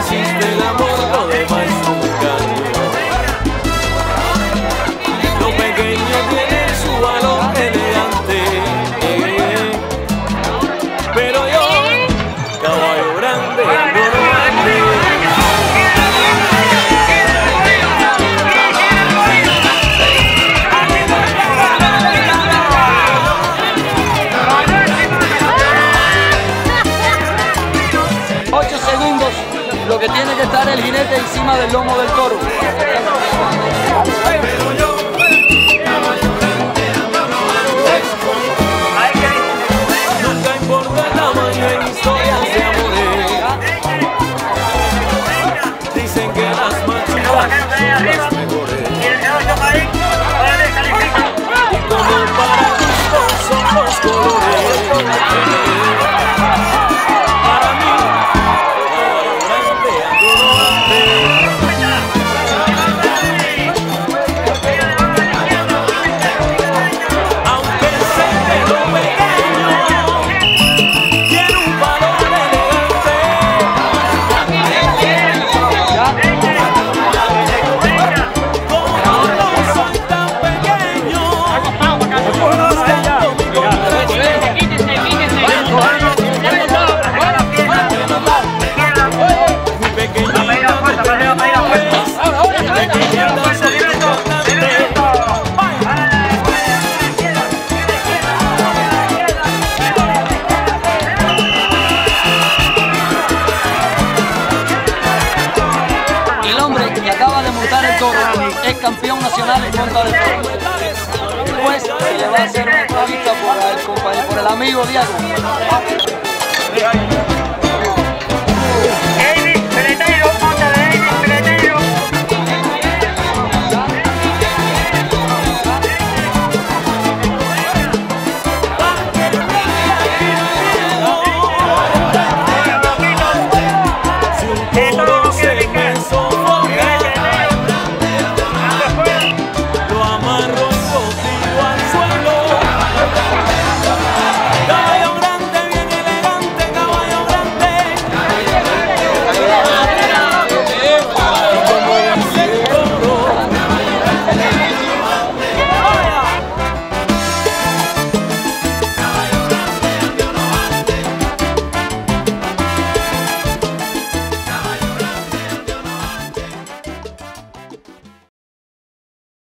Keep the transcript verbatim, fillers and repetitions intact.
existe el amor, lo demás es un engaño. Lo pequeño tiene su valor elegante, eh, pero yo, caballo grande, ando grande. Ocho segundos, lo que tiene que estar el jinete encima del lomo del toro. Nunca importa el tamaño en historias de amores. Dicen que las machucas son las mejores. Y como para gustos son los colores. Para mí, caballo grande, ando grande. Aunque sé que lo pequeño tiene un valor elegante, como no soy tan pequeño, buscando mi contraste. Mi pequeñita, mi pequeñita, soy importante. El hombre que acaba de montar el toro es campeón nacional en contra del toro. Después se le va a hacer una entrevista por el, por el amigo Diego.